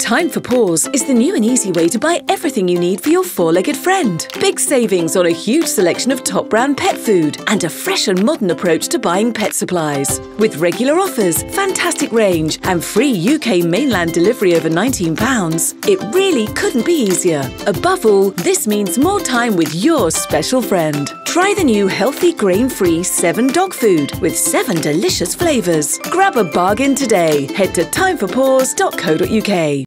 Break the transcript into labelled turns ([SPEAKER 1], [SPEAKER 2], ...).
[SPEAKER 1] Time for Paws is the new and easy way to buy everything you need for your four-legged friend. Big savings on a huge selection of top brand pet food and a fresh and modern approach to buying pet supplies. With regular offers, fantastic range and free UK mainland delivery over £19, it really couldn't be easier. Above all, this means more time with your special friend. Try the new healthy grain-free 7 dog food with 7 delicious flavours. Grab a bargain today. Head to timeforpaws.co.uk.